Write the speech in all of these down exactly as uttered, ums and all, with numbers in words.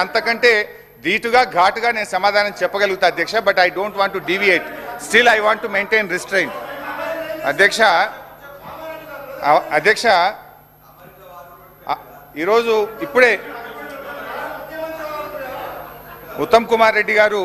అంతకంటే ధీటుగా ఘాటుగా నేను సమాధానం చెప్పగలుగుతా అధ్యక్ష. But I don't want to deviate. Still I want to maintain restraint. అధ్యక్ష అధ్యక్ష ఈరోజు ఇప్పుడే ఉత్తమ్ కుమార్ రెడ్డి గారు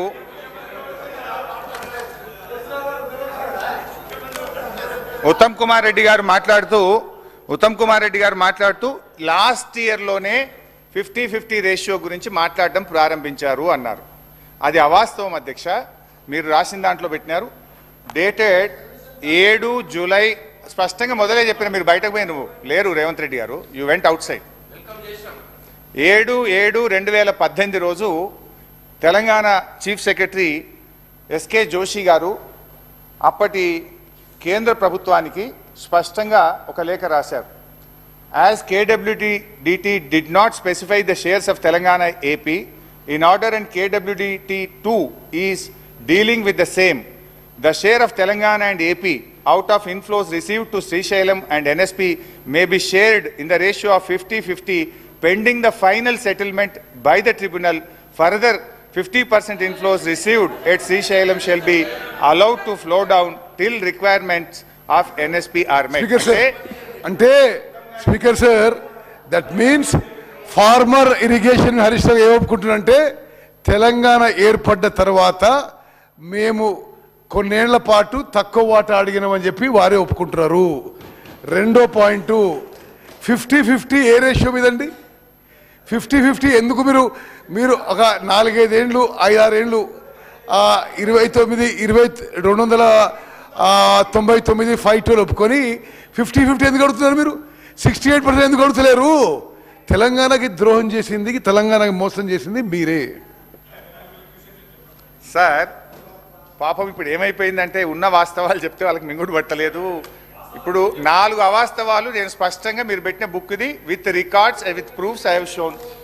ఉత్తమ్ కుమార్ రెడ్డి గారు మాట్లాడుతూ ఉత్తమ్ కుమార్ రెడ్డి గారు మాట్లాడుతూ లాస్ట్ ఇయర్లోనే ఫిఫ్టీ ఫిఫ్టీ రేషియో గురించి మాట్లాడడం ప్రారంభించారు అన్నారు. అది అవాస్తవం అధ్యక్ష. మీరు రాసిన దాంట్లో పెట్టినారు డేటెడ్ ఏడు జూలై స్పష్టంగా మొదలే చెప్పిన. మీరు బయటకు పోయి నువ్వు లేరు రేవంత్ రెడ్డి గారు, యూ వెంట్ అవుట్ సైడ్. ఏడు ఏడు రెండు వేల పద్దెనిమిది రోజు Telangana chief secretary SK Joshi గారు అప్పటి కేంద్ర ప్రభుత్వానికి స్పష్టంగా ఒక లేఖ రాశారు. As KWDT did not specify the shares of Telangana AP in order and KWDT two is dealing with the same, the share of Telangana and AP out of inflows received to Srisailam and N S P may be shared in the ratio of fifty fifty pending the final settlement by the tribunal. Further, fifty percent inflows received at Srisailam shall be allowed to flow down till requirements of N S P are met. Speaker sir, ante Speaker sir, that means farmer irrigation Harish Ravu ఏమనుకుంటున్నారంటే తెలంగాణ ఏర్పడ్డ తర్వాత మేము కొన్నేళ్ల పాటు తక్కువ వాటా అడిగినామని చెప్పి వారే ఒప్పుకుంటున్నారు. రెండో పాయింట్ ఫిఫ్టీ ఫిఫ్టీ ఏ రేషియో మీదండి? ఫిఫ్టీ ఫిఫ్టీ ఎందుకు మీరు మీరు ఒక నాలుగైదేళ్ళు ఐదారేళ్ళు ఇరవై తొమ్మిది ఇరవై రెండు వందల తొంభై తొమ్మిది ఫైవ్ టూలు ఒప్పుకొని ఫిఫ్టీ ఫిఫ్టీ ఎందుకు అడుగుతున్నారు? మీరు సిక్స్టీ ఎయిట్ పర్సెంట్ ఎందుకు అడుగుతలేరు? తెలంగాణకి ద్రోహం చేసింది, తెలంగాణకి మోసం చేసింది మీరే సార్. పాపం ఇప్పుడు ఏమైపోయిందంటే ఉన్న వాస్తవాలు చెప్తే వాళ్ళకి మింగుడు పట్టలేదు. ఇప్పుడు నాలుగు అవాస్తవాలు నేను స్పష్టంగా మీరు పెట్టిన బుక్ది with records with proofs I have shown.